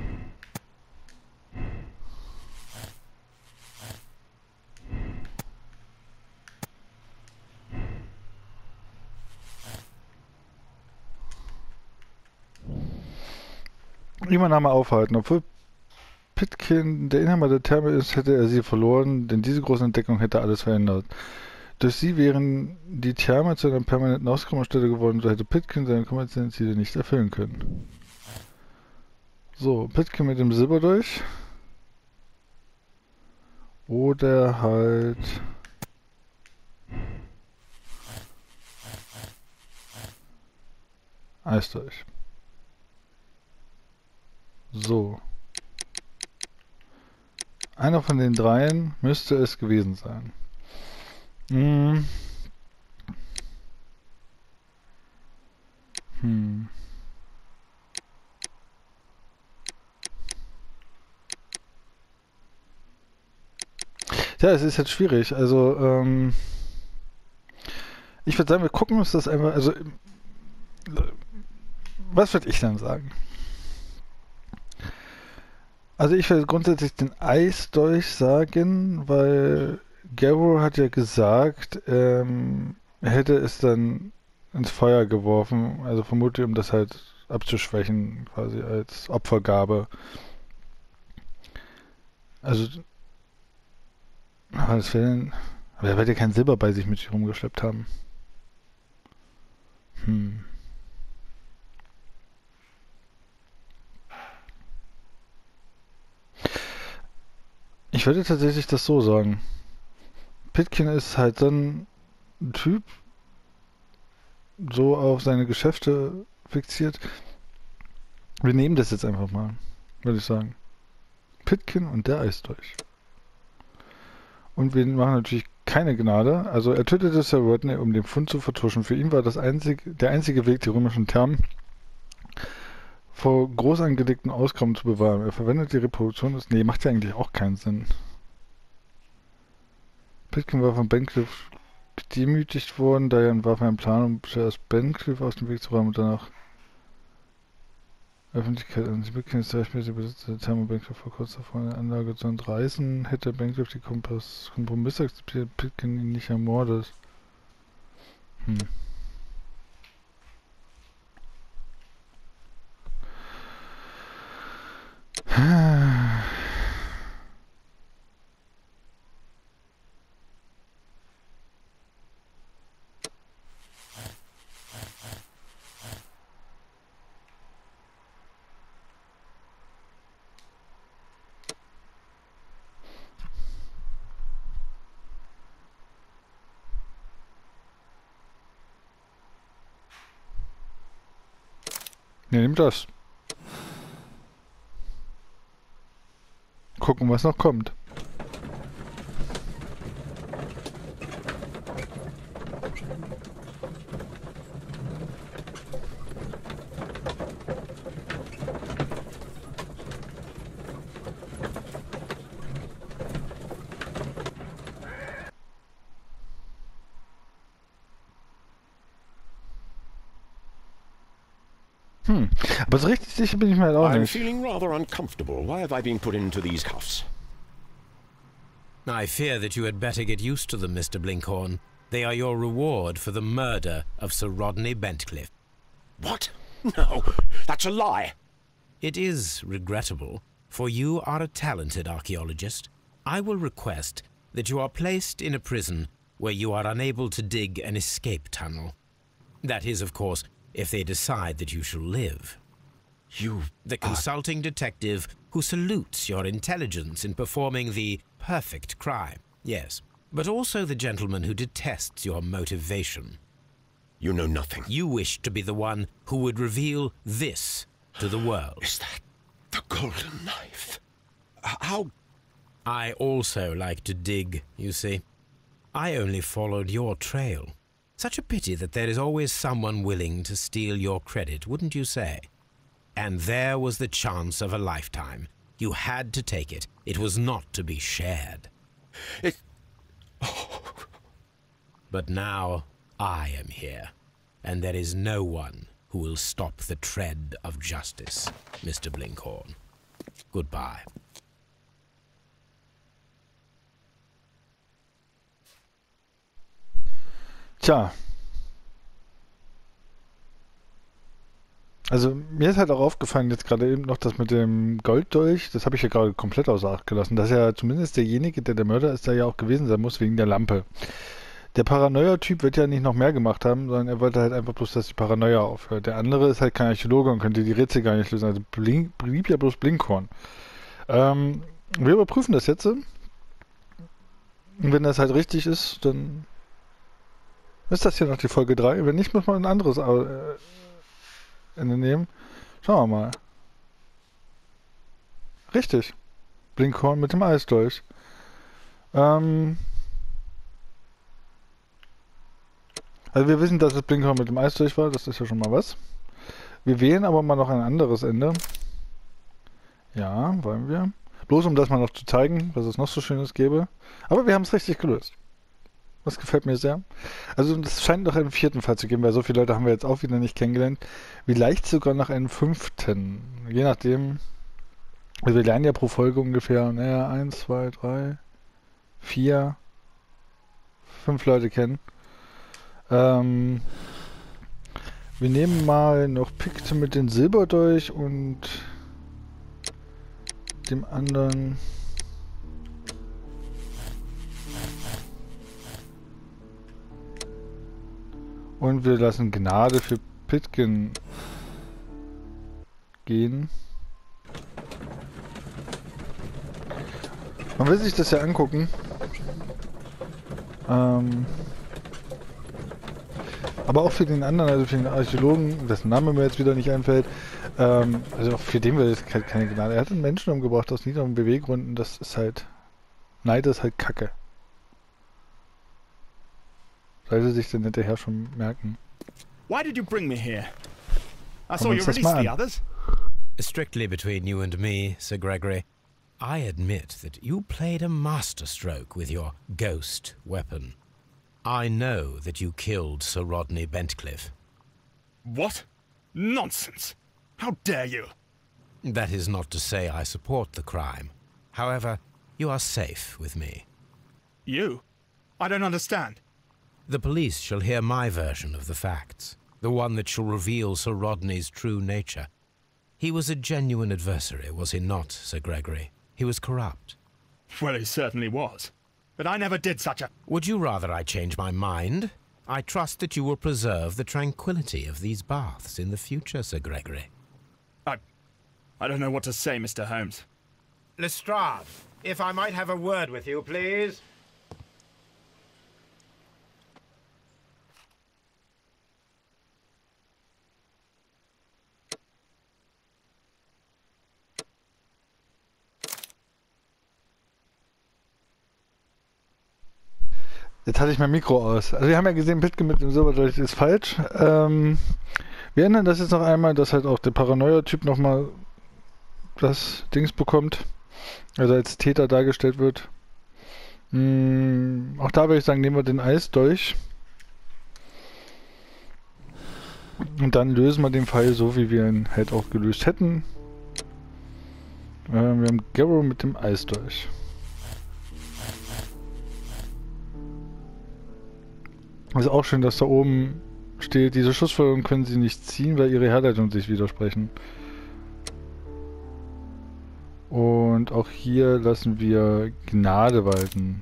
Übernahme aufhalten. Obwohl Pitkin der Inhaber der Therme ist, hätte er sie verloren, denn diese große Entdeckung hätte alles verändert. Durch sie wären die Therme zu einer permanenten Auskommensstätte geworden, so hätte Pitkin seine kommerziellen Ziele nicht erfüllen können. So, Pitkin mit dem Silberdolch. Oder halt... Eisdolch. So. Einer von den dreien müsste es gewesen sein. Ja, es ist jetzt schwierig. Also, ich würde sagen, wir gucken uns das einfach... Also, was würde ich dann sagen? Also ich würde grundsätzlich den Eisdolch sagen, weil Garrow hat ja gesagt, er hätte es dann ins Feuer geworfen, also vermutlich um das halt abzuschwächen, quasi als Opfergabe. Also Aber das wäre... Aber er wird ja kein Silber bei sich mit sich rumgeschleppt haben. Ich würde tatsächlich das so sagen. Pitkin ist halt dann ein Typ, so auf seine Geschäfte fixiert. Wir nehmen das jetzt einfach mal, würde ich sagen. Pitkin und der Eisdolch. Und wir machen natürlich keine Gnade. Also er tötete Sir Rodney, um den Fund zu vertuschen. Für ihn war das der einzige Weg, die römischen Thermen vor groß angelegten Auskommen zu bewahren. Er verwendet die Reproduktion des... Nee, macht ja eigentlich auch keinen Sinn. Pitkin war von Bancliffe gedemütigt worden, da er entwarf einen Plan, um zuerst Bancliffe aus dem Weg zu räumen und danach Öffentlichkeit an sie bekennen. Das rechtmäßige Besitzer der Therme Bancliffe vor kurz davor eine Anlage zu entreißen. Hätte Bancliffe die Kompromisse akzeptiert, Pitkin ihn nicht ermordet. Ne, nimm das. Gucken, was noch kommt. Aber so richtig sicher bin ich mir halt auch I'm nicht. feeling rather uncomfortable. Why have I been put into these cuffs? I fear that you had better get used to them, Mr. Blinkhorn. They are your reward for the murder of Sir Rodney Bentcliffe. What? No, that's a lie. It is regrettable, for you are a talented archaeologist. I will request that you are placed in a prison where you are unable to dig an escape tunnel. That is, of course, if they decide that you shall live. The consulting detective who salutes your intelligence in performing the perfect crime, yes, but also the gentleman who detests your motivation. You know nothing. You wish to be the one who would reveal this to the world. Is that the golden knife? How? I also like to dig, you see. I only followed your trail. Such a pity that there is always someone willing to steal your credit, wouldn't you say? And there was the chance of a lifetime. You had to take it. It was not to be shared. But now I am here, and there is no one who will stop the tread of justice, Mr. Blinkhorn. Goodbye. Tja. Also mir ist halt auch aufgefallen jetzt gerade eben noch das mit dem Golddolch, das habe ich ja gerade komplett außer Acht gelassen, dass ja zumindest derjenige, der Mörder ist, da ja auch gewesen sein muss wegen der Lampe. Der Paranoia-Typ wird ja nicht noch mehr gemacht haben, sondern er wollte halt einfach bloß, dass die Paranoia aufhört. Der andere ist halt kein Archäologe und könnte die Rätsel gar nicht lösen, also blieb ja bloß Blinkhorn. Wir überprüfen das jetzt. Und wenn das halt richtig ist, dann ist das hier noch die Folge 3. Wenn nicht, muss man ein anderes Ende nehmen. Schauen wir mal. Richtig. Blinkhorn mit dem Eisdolch. Also wir wissen, dass es Blinkhorn mit dem Eisdolch war. Das ist ja schon mal was. Wir wählen aber mal noch ein anderes Ende. Ja, wollen wir. Bloß um das mal noch zu zeigen, was es noch so Schönes gäbe. Aber wir haben es richtig gelöst. Das gefällt mir sehr. Also es scheint noch einen 4. Fall zu geben, weil so viele Leute haben wir jetzt auch wieder nicht kennengelernt. Vielleicht sogar noch einen 5. Je nachdem. Also wir lernen ja pro Folge ungefähr, 1, 2, 3, 4, 5 Leute kennen. Wir nehmen mal noch Picte mit den Silberdolch und dem anderen Und wir lassen Gnade für Pitkin gehen. Man will sich das ja angucken. Aber auch für den anderen, also für den Archäologen, dessen Name mir jetzt wieder nicht einfällt, also auch für den will es keine Gnade. Er hat einen Menschen umgebracht aus niedrigen Beweggründen, das ist halt... Neid ist halt Kacke. Sollte sich denn hinterher schon merken. Why did you bring me here? I Schauen saw wir you uns das release mal the an. others. Strictly between you and me, Sir Gregory, I admit that you played a masterstroke with your ghost weapon. I know that you killed Sir Rodney Bentcliffe. What? Nonsense! How dare you? That is not to say I support the crime. However, you are safe with me. You? I don't understand. The police shall hear my version of the facts, the one that shall reveal Sir Rodney's true nature. He was a genuine adversary, was he not, Sir Gregory? He was corrupt. Well, he certainly was. But I never did such a... Would you rather I change my mind? I trust that you will preserve the tranquility of these baths in the future, Sir Gregory. I don't know what to say, Mr. Holmes. Lestrade, if I might have a word with you, please. Jetzt hatte ich mein Mikro aus. Also wir haben ja gesehen, Pitkin mit dem Silberdolch ist falsch. Wir ändern das jetzt noch einmal, dass halt auch der Paranoia-Typ nochmal das Dings bekommt. Also als Täter dargestellt wird. Auch da würde ich sagen, nehmen wir den Eisdolch. Und dann lösen wir den Fall so, wie wir ihn halt auch gelöst hätten. Wir haben Garrow mit dem Eisdolch. Also auch schön, dass da oben steht, diese Schussfolgerung können Sie nicht ziehen, weil Ihre Herleitungen sich widersprechen. Und auch hier lassen wir Gnade walten.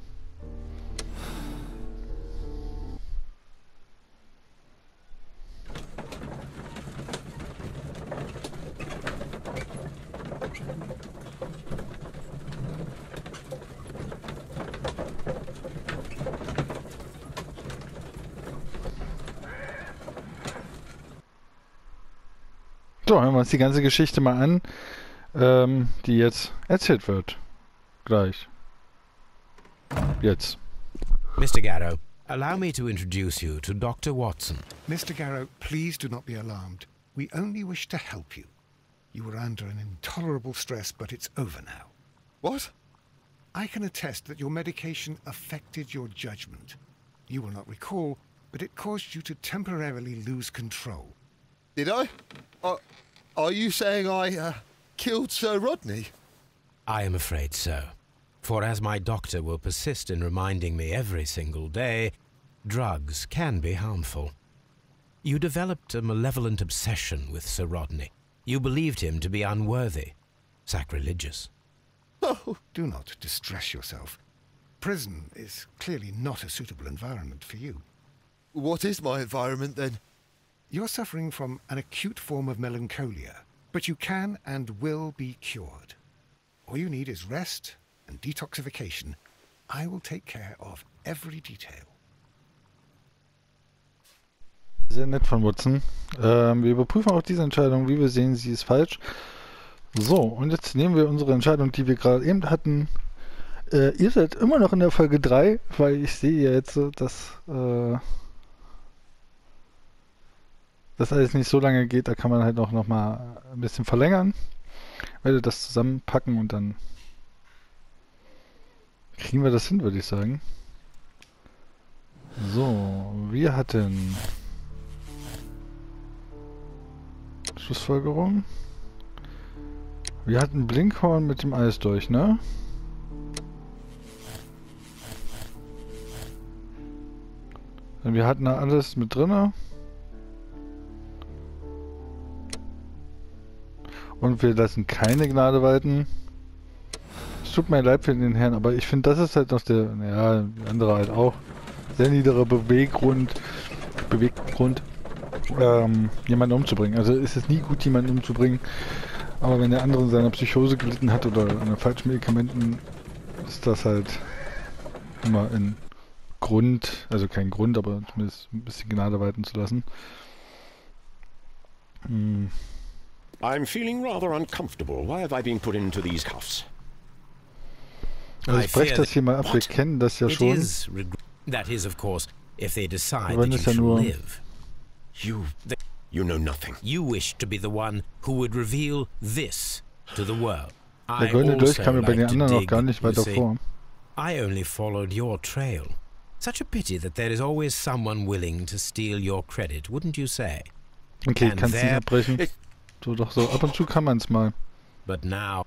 So, hören wir uns die ganze Geschichte mal an, die jetzt erzählt wird. Gleich. Jetzt. Mr. Garrow, allow me to introduce you to Dr. Watson. Mr. Garrow, please do not be alarmed. We only wish to help you. You were under an intolerable stress, but it's over now. What? I can attest that your medication affected your judgment. You will not recall, but it caused you to temporarily lose control. Did I? Are you saying I killed Sir Rodney? I am afraid so. For as my doctor will persist in reminding me every single day, drugs can be harmful. You developed a malevolent obsession with Sir Rodney. You believed him to be unworthy, sacrilegious. Oh, Do not distress yourself. Prison is clearly not a suitable environment for you. what is my environment then? You're suffering from an acute form of melancholia, but you can and will be cured. All you need is rest and detoxification. I will take care of every detail. Sehr nett von Watson. Wir überprüfen auch diese Entscheidung. Wie wir sehen, sie ist falsch. So, und jetzt nehmen wir unsere Entscheidung, die wir gerade eben hatten. Ihr seid immer noch in der Folge 3, weil ich sehe ja jetzt, dass das alles nicht so lange geht. Da kann man halt auch noch mal ein bisschen verlängern. Ich werde das zusammenpacken und dann kriegen wir das hin, würde ich sagen. So, wir hatten Schlussfolgerung. Wir hatten Blinkhorn mit dem Eisdolch, ne? Und wir hatten da alles mit drinne. Und wir lassen keine Gnade walten. Es tut mir leid für den Herrn, aber ich finde, das ist halt noch der, ja, die andere halt auch. Sehr niederer Beweggrund. Beweggrund, jemanden umzubringen. Also ist es nie gut, jemanden umzubringen, aber wenn der andere in seiner Psychose gelitten hat oder an falschen Medikamenten, ist das halt immer ein Grund, also kein Grund, aber zumindest ein bisschen Gnade walten zu lassen. I'm feeling rather uncomfortable. Why have I been put into these cuffs? Also ich breche das hier mal ab, wir kennen das ja schon. That is, of course, if they decide Wenn that es you ja shall nur live. You know nothing. You wish to be the one who would reveal this to the world. Der goldene Dolch kam mir bei den anderen noch gar nicht weiter vor. I only followed your trail. Such a pity that there is always someone willing to steal your credit, wouldn't you say? Okay, kannst nicht abbrechen. So doch so, ab und zu kann man es mal. But now...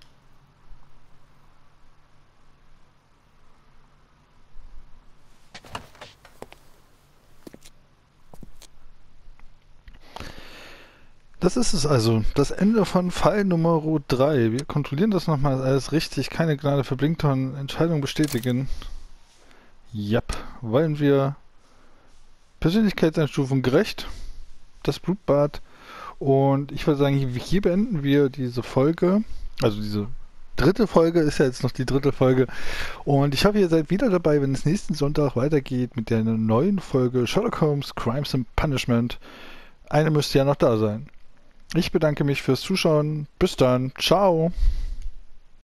Das ist es also, das Ende von Fall Nummer 3. Wir kontrollieren das nochmal alles richtig, keine Gnade für Blinkton, Entscheidung bestätigen. Jap, wollen wir Persönlichkeitseinstufung gerecht, das Blutbad, und ich würde sagen, hier beenden wir diese Folge, also diese 3. Folge ist ja jetzt noch die 3. Folge, und ich hoffe, ihr seid wieder dabei, wenn es nächsten Sonntag weitergeht mit der neuen Folge Sherlock Holmes Crimes and Punishment. Eine müsste ja noch da sein. Ich bedanke mich fürs Zuschauen. Bis dann. Ciao.